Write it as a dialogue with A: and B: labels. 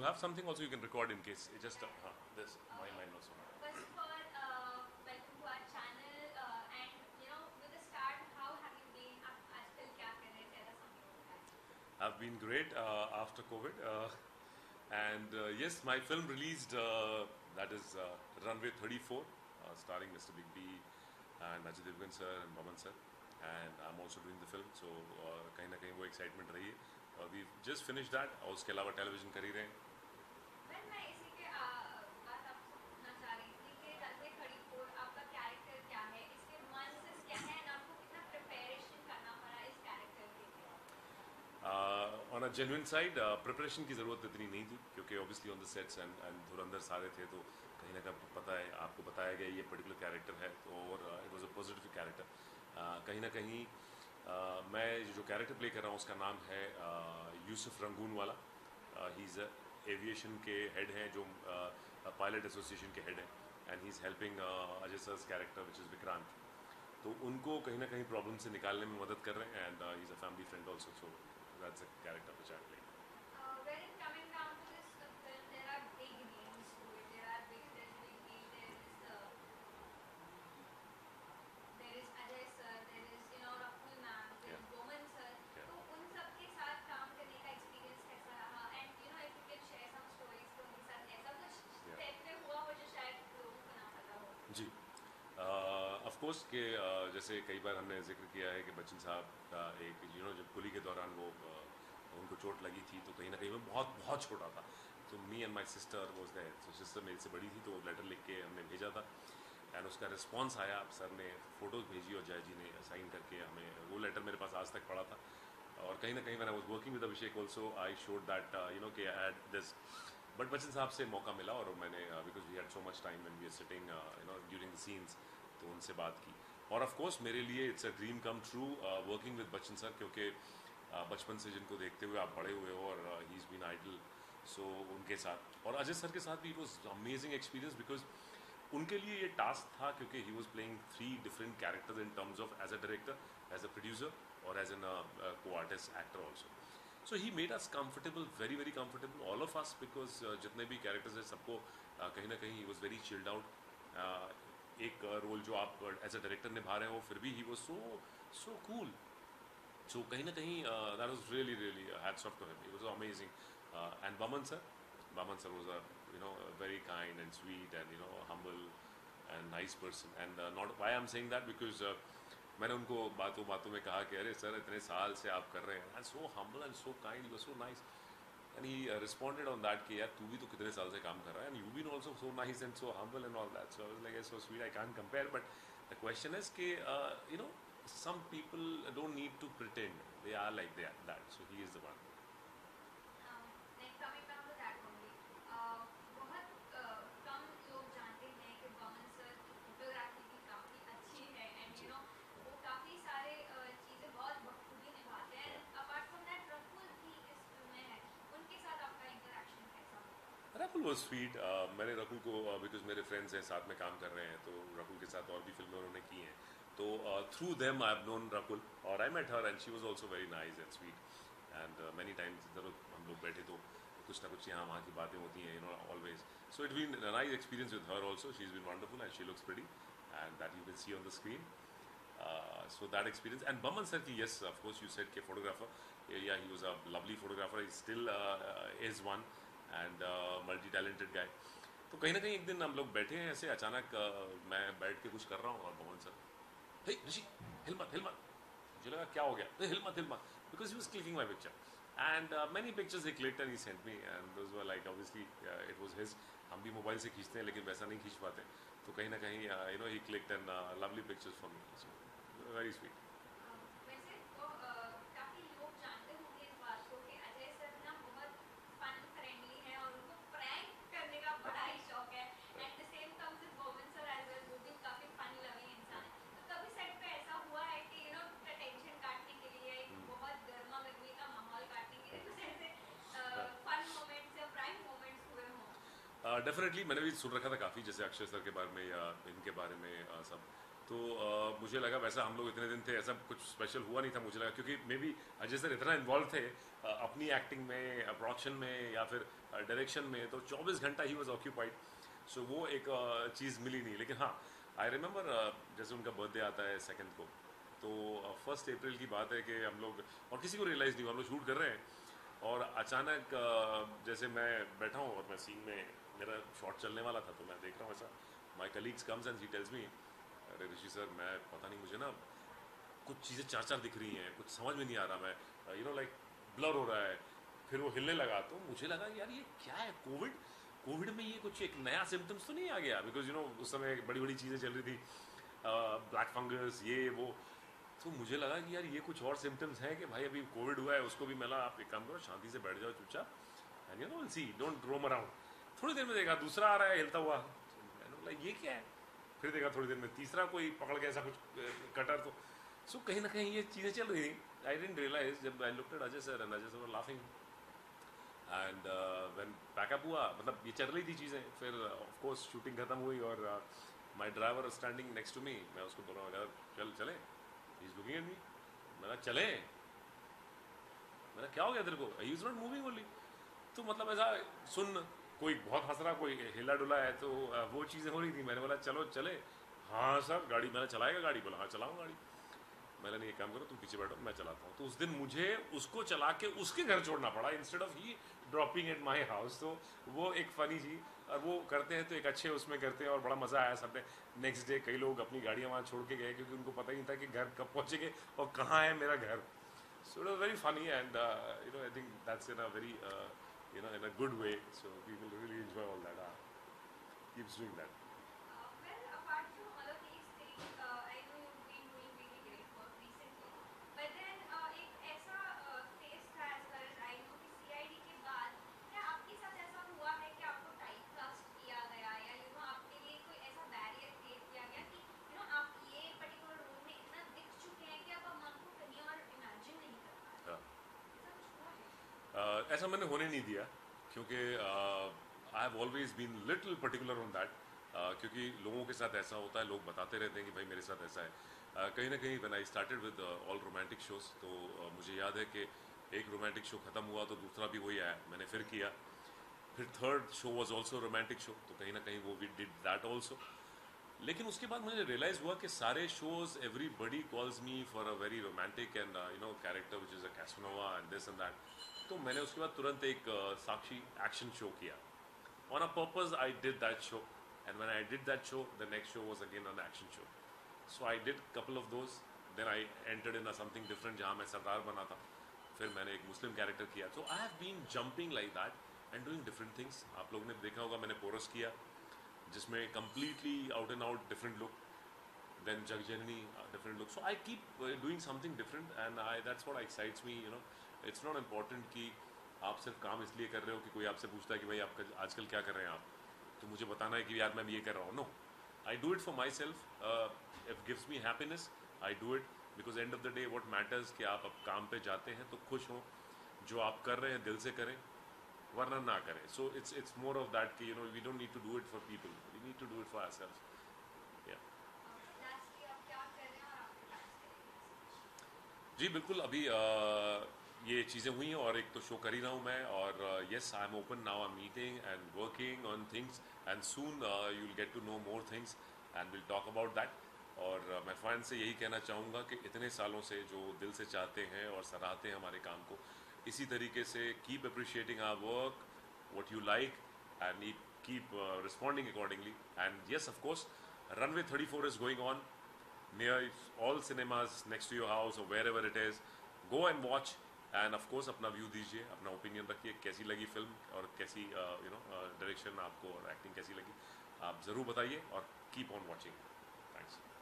A: have something also you can record in case it just this my
B: Okay.
A: mind also.
B: First of all, welcome to our channel. And with the start, how have you been? आप आजकल क्या कर रहे हैं? Tell us something about that.
A: I've been great after COVID, and yes, my film released. That is Runway 34, starring Mr. Big B and Ajay Devgan sir and Baman sir, and I'm also doing the film. So कहीं ना कहीं वो excitement रही है. We've just finished that. और उसके अलावा television कर ही रहे हैं.
B: Well, मैं इसी के बात आपसे पूछना चाह रही थी कि रनवे 34 आपका कैरेक्टर क्या है? इसके nuances क्या है? और आपको कितना प्रिपरेशन करना पड़ा इस कैरेक्टर के लिए?
A: On a genuine side preparation की ज़रूरत इतनी नहीं थी क्योंकि obviously on the sets and धुरंधर सारे थे तो कहीं ना कहीं पता है आपको बताया गया ये पर्टिकुलर कैरेक्टर है तो और it was a positive character. कहीं ना कहीं मैं जो कैरेक्टर प्ले कर रहा हूँ उसका नाम है यूसुफ रंगून वाला. ही इज़ एविएशन के हेड हैं जो पायलट एसोसिएशन के हेड हैं and he is helping Ajay सर's कैरेक्टर विच इज़ विक्रांत. तो उनको कहीं ना कहीं प्रॉब्लम से निकालने में मदद कर रहे हैं and he is a family friend also. So that's a character which I am playing.
B: When it coming down to this film, there are big names to it. There's Big B, there is Ajay sir, there is Rakul ma'am, there is Boman sir.
A: Yeah.
B: तो उन सब के साथ काम करने का experience कैसा रहा? And if you can share some stories तो उनके साथ ऐसा कुछ
A: Yeah.
B: सेट पे हुआ हो जो शायद लोगों को ना पता हो.
A: जी ऑफ कोर्स के जैसे कई बार हमने जिक्र किया है कि बच्चन साहब का एक जब कुली के दौरान वो उनको चोट लगी थी तो कहीं ना कहीं मैं बहुत बहुत छोटा था. तो me and my sister was there. तो सिस्टर मेरे से बड़ी थी तो वो लेटर लिख के हमने भेजा था एंड उसका रिस्पॉन्स आया. सर ने फ़ोटोज़ भेजी और जय जी ने साइन करके हमें वो लेटर मेरे पास आज तक पड़ा था. और कहीं ना कहीं मैंने was working with Abhishek also I showed that कि I had this. But Bachchan साहब से मौका मिला और मैंने because we had so much time and we are sitting during the scenes तो उनसे बात की. और ऑफ कोर्स मेरे लिए it's a dream come true working with Bachchan sir क्योंकि बचपन से जिनको देखते हुए आप बड़े हुए हो और he is been idol. So उनके साथ और अजय सर के साथ भी it was amazing experience because उनके लिए ये टास्क था क्योंकि he was playing 3 different characters in terms of as a director, as a producer और as an co artist actor also. So he made us comfortable, very very comfortable all of us because जितने भी characters हैं सबको कहीं ना कहीं ही was very chilled out. एक role जो आप एज अ डायरेक्टर निभा रहे हो फिर भी ही वॉज सो कूल. सो कहीं ना कहीं that was really really hats off to him. He was amazing. And Baman sir was a very kind and sweet and humble and nice person. And not why I'm saying that because मैंने उनको बातों बातों में कहा कि अरे sir इतने साल से आप कर रहे हैं and so humble and so kind, you were so nice. And he responded on that कि यार तू भी तो कितने साल से काम कर रहा है and you've been also so nice and so humble and all that. So I was like, so sweet, I can't compare. But the question is कि some people don't need to pretend they are like they are that. So he is the one.
B: Like coming down to that only, बहुत कम लोग जानते हैं कि Boman sir की photography भी काफ़ी अच्छी है एंड वो काफ़ी सारे चीज़ें बहुत बखूबी निभाते हैं. अपार्ट फ्रॉम दैट रकुल भी इस फिल्म में है. उनके साथ आपका इंटरेक्शन कैसा?
A: Rakul was sweet. मैंने रकुल को बिकॉज मेरे फ्रेंड्स हैं साथ में काम कर रहे हैं तो रकुल के साथ और भी फिल्में उन्होंने की हैं तो through them I have known Rakul और I met her and she was also very nice and sweet. And many times जरूर हम लोग बैठे तो कुछ ना कुछ यहाँ वहाँ की बातें होती हैं always. So it been nice experience with her also. She is been wonderful and she looks pretty and that you can see on the screen. So that experience. And Baman sir ki, yes, of course you said ke photographer. Yeah, he was a lovely photographer. He still is one and multi-talented guy. तो कहीं ना कहीं एक दिन हम लोग बैठे हैं ऐसे अचानक मैं बैठ के कुछ कर रहा हूँ और बमन सर हे ऋषि हिल मत हिल मत. मुझे लगा क्या हो गया हिल मत because he was clicking my picture and many pictures he clicked and he sent me and those were like obviously it was his. हम भी मोबाइल से खींचते हैं लेकिन वैसा नहीं खींच पाते तो कहीं ना कहीं he clicked and lovely pictures for me. So very sweet.
B: वैसे तो काफ़ी लोग जानते होंगे इस बात को कि अजय सर ना बहुत फन फ्रेंडली है और उनको प्रैंक करने का बड़ा ही शौक है. At the same time with Boman sir as well, वो भी काफ़ी फन लविंग इंसान है. तो कभी सेट पे ऐसा हुआ है कि टेंशन काटने के लिए बहुत गर्मा गर्मी का माहौल काटने के लिए कुछ ऐसे फन मोमेंट्स या प्रैंक मोमेंट्स हुए हों?
A: डेफिनेटली मैंने भी सुन रखा था काफ़ी जैसे अक्षय सर के बारे में या इनके बारे में सब तो मुझे लगा वैसा हम लोग इतने दिन थे, ऐसा कुछ स्पेशल हुआ नहीं था मुझे लगा, क्योंकि मे बी अजय सर इतना इन्वॉल्व थे अपनी एक्टिंग में, प्रोडक्शन में या फिर डायरेक्शन में, तो 24 घंटा ही वॉज ऑक्यूपाइड। सो वो एक चीज़ मिली नहीं। लेकिन हाँ, आई रिमेंबर जैसे उनका बर्थडे आता है 2 को, तो 1 अप्रैल की बात है कि हम लोग, और किसी को रियलाइज़ नहीं हुआ, हम लोग शूट कर रहे हैं और अचानक जैसे मैं बैठा हूँ और मैं सीन में, मेरा शॉट चलने वाला था, तो मैं देख रहा हूँ ऐसा, my colleagues comes and he tells me, अरे ऋषि सर मैं पता नहीं, मुझे ना कुछ चीज़ें चार चार दिख रही हैं, कुछ समझ में नहीं आ रहा, मैं लाइक ब्लर हो रहा है। फिर वो हिलने लगा, तो मुझे लगा यार ये क्या है, कोविड कोविड में ये कुछ एक नया सिम्टम्स तो नहीं आ गया, बिकॉज उस समय बड़ी बड़ी चीज़ें चल रही थी, ब्लैक फंगस ये वो। तो मुझे लगा कि यार ये कुछ और सिम्टम्स हैं कि भाई अभी कोविड हुआ है, उसको भी मिला, आप एक काम करो शांति से बैठ जाओ चुपचाप and will see, don't roam around. थोड़ी देर में देखा दूसरा आ रहा है हिलता हुआ, मैंने बोला ये क्या है, फिर देखा थोड़ी देर में तीसरा कोई पकड़ के ऐसा कुछ कटर, तो सो कहीं ना कहीं ये चीज़ें चल रही थी। आई डिडंट रियलाइज जब I looked at Ajay sir and Ajay sir were laughing and when pack up हुआ, मतलब ये चल रही थी चीज़ें, फिर ऑफ कोर्स शूटिंग खत्म हुई और my driver standing next to me, मैं उसको बोल रहा हूँ चल चले, he is looking at me, मैंने चले, मैंने क्या हो गया तेरे को, he is not moving only. तो मतलब ऐसा सुन, कोई बहुत हंस रहा, कोई हिला डुला है, तो वो चीज़ें हो रही थी। मैंने बोला चलो चले, हाँ सर गाड़ी, मैंने चलाएगा गाड़ी, बोला हाँ चलाऊँ गाड़ी। मैंने नहीं, एक काम करो तुम पीछे बैठो मैं चलाता हूँ। तो उस दिन मुझे उसको चला के उसके घर छोड़ना पड़ा instead of he dropping at my house. तो वो एक फ़नी थी, और वो करते हैं तो एक अच्छे उसमें करते हैं और बड़ा मज़ा आया सबने। नेक्स्ट डे कई लोग अपनी गाड़ियाँ वहाँ छोड़ के गए, क्योंकि उनको पता ही नहीं था कि घर कब पहुँचेंगे और कहाँ है मेरा घर। So it was very funny, and I think that's in a very in a good way. So people really enjoy all that. Keeps doing that.
B: Well, apart from all of these things, I know you've been doing really great work recently. But then एक ऐसा phase था, as far as I know, कि CID के बाद क्या आपके साथ ऐसा हुआ है कि आपको टाइपकास्ट किया गया, या आपके लिए कोई ऐसा बैरियर क्रिएट किया गया कि आप ये पर्टिकुलर रोल में इतना दिख चुके हैं कि अब हम आपको कहीं और इमेजिन नहीं कर पा रहे?
A: हाँ।
B: ऐसा कुछ हुआ है?
A: ऐसा मैंने होने नहीं दिया, क्योंकि I have always been little particular on that. क्योंकि लोगों के साथ ऐसा होता है, लोग बताते रहते हैं कि भाई मेरे साथ ऐसा है। कहीं ना कहीं when I started with all romantic shows, तो मुझे याद है कि एक रोमांटिक शो ख़त्म हुआ तो दूसरा भी वही आया, मैंने फिर किया, फिर third show was also romantic show, तो कहीं ना कहीं वो वी डिड दैट आल्सो। लेकिन उसके बाद मुझे रियलाइज़ हुआ कि सारे shows everybody calls me for a very romantic and character which is a casanova and this and that. तो मैंने उसके बाद तुरंत एक साक्षी एक्शन शो किया। On a purpose, I did that show, and when I did that show, the next show was again an action show. So I did couple of those. Then I entered in a something different, जहाँ मैं सरदार बना था। फिर मैंने एक Muslim character किया। So I have been jumping like that and doing different things. आप लोगों ने देखा होगा मैंने पोरस किया, जिसमें completely out and out different look. Then Jagjanani, different look. So I keep doing something different, and that's what excites me. It's not important कि आप सिर्फ काम इसलिए कर रहे हो कि कोई आपसे पूछता है कि भाई आप आजकल क्या कर रहे हैं आप, तो मुझे बताना है कि यार मैं ये कर रहा हूँ। No, I do it for myself. If gives me happiness, I do it, because end of the day what matters कि आप अब काम पे जाते हैं तो खुश हों, जो आप कर रहे हैं दिल से करें, वरना ना करें। So it's more of that कि we don't need to do it for people, we need to do it for ourselves. या
B: लास्टली आप क्या कर रहे हैं और आपके plans करेंगे?
A: जी बिल्कुल, अभी ये चीज़ें हुई हैं और एक तो शो कर ही रहा हूँ मैं, और yes I am open now, I am meeting and working on things, and soon you will get to know more things and will talk about that. और मैं फैन से यही कहना चाहूँगा कि इतने सालों से जो दिल से चाहते हैं और सराहते हैं हमारे काम को, इसी तरीके से keep appreciating our work, what you like, and keep responding accordingly. And yes, of course, Runway 34 is going on near all cinemas next to your house or wherever it is. Go and watch, and of course अपना view दीजिए, अपना opinion रखिए, कैसी लगी film और कैसी direction आपको और एक्टिंग कैसी लगी, आप ज़रूर बताइए, और कीप ऑन वॉचिंग। थैंक्स।